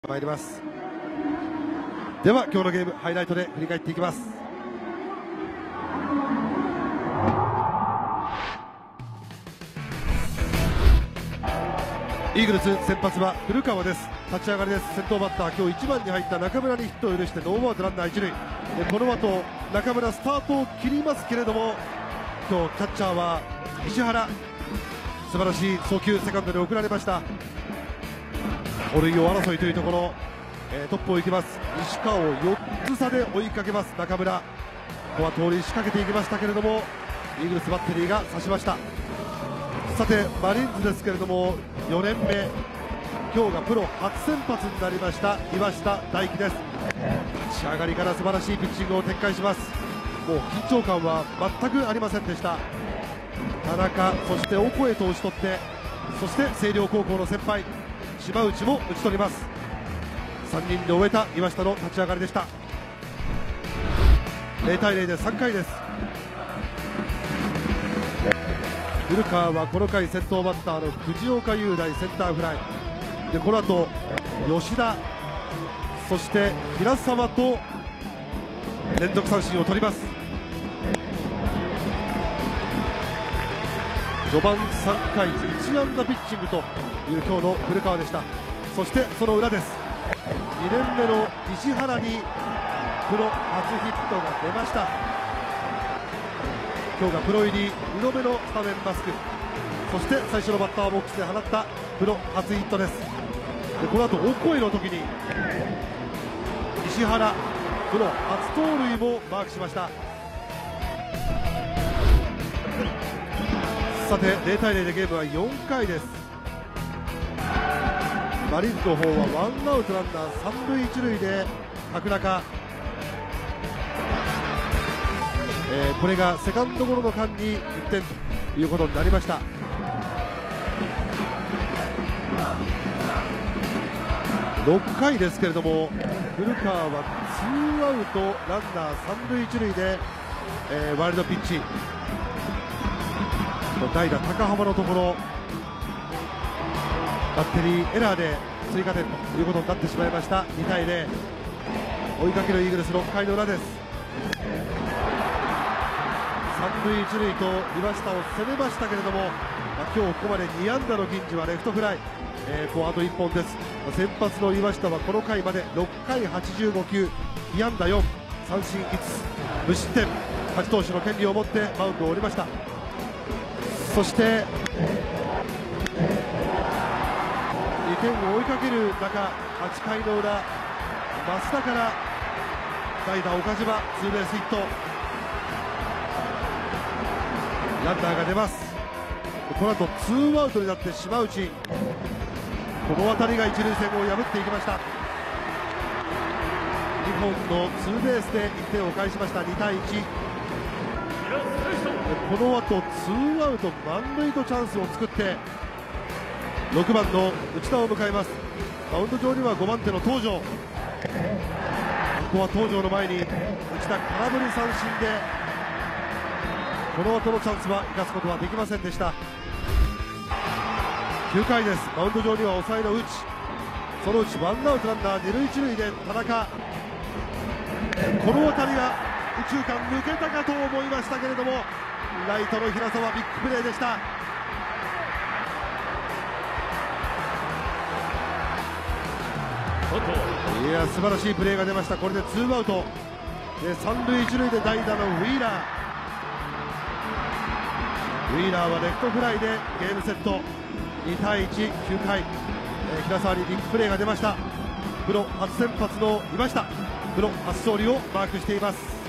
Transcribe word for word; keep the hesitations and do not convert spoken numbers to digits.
参ります。では今日のゲームハイライトで振り返っていきます。イーグルス先発は古川です。立ち上がりです。先頭バッター今日いちばんに入った中村にヒットを許してノーアウトランナー一塁で、この後中村スタートを切りますけれども、今日キャッチャーは石原、素晴らしい送球セカンドに送られました。盗塁王争いというところ、えー、トップを行きます石川をよっつ差で追いかけます中村。ここは盗塁仕掛けていきましたけれども、イーグルスバッテリーが刺しました。さてマリーンズですけれども、よねんめ、今日がプロ初先発になりました岩下大輝です。立ち上がりから素晴らしいピッチングを展開します。もう緊張感は全くありませんでした。田中、そしてオコエと打ち取って、そして星稜高校の先輩島内も打ち取ります。さんにんで終えた岩下の立ち上がりでした。ゼロたいゼロでさんかいです。古川はこの回先頭バッターの藤岡雄大センターフライで、この後吉田、そして平沢と連続三振を取ります。序盤さんかいいち安打ピッチングという今日の古川でした。そしてその裏です。にねんめの石原にプロ初ヒットが出ました。今日がプロ入りにどめのスタメンマスク、そして最初のバッターボックスで放ったプロ初ヒットです。でこの後オコエの時に石原プロ初盗塁もマークしました。さてゼロたいゼロでゲームはよんかいです。マリーンズの方はワンアウトランナーさん塁いち塁で角中、えー、これがセカンドゴロの間にいってんということになりました。ろっかいですけれども、古川はツーアウトランナーさん塁いち塁で、えー、ワイルドピッチ、代打高浜のところバッテリーエラーで追加点ということになってしまいました。にたいゼロ、追いかけるイーグルスろっかいの裏です。さん塁いち塁と岩下を攻めましたけれども、今日ここまでに安打の銀次はレフトフライ、えー、こうあといっぽんです。先発の岩下はこの回までろっかいはちじゅうご球、被安打よん、三振いつ、無失点、勝ち投手の権利を持ってマウンドを降りました。そしてにてんを追いかける中、はちかいの裏、増田から代打岡島ツーベースヒット、ランナーが出ます。この後ツーアウトになって島内、この辺りが一塁線を破っていきました。にほんのツーベースでいってんを返しました。にたいいち、この後ツーアウト満塁とチャンスを作ってろくばんの内田を迎えます。マウンド上にはごばん手の東條、ここは東條の前に内田空振り三振で、この後のチャンスは生かすことはできませんでした。きゅうかいです。マウンド上には抑えの内、そのうちワンアウトランナーに塁いち塁で田中、この辺りが右中間抜けたかと思いましたけれども、ライトの平沢ビッグプレーでした。いや素晴らしいプレーが出ました。これでツーアウトでさん塁いち塁で代打のウィーラー、ウィーラーはレフトフライでゲームセット。にたいいち、きゅうかい、えー、平沢にビッグプレーが出ました。プロ初先発の岩下、プロ初勝利をマークしています。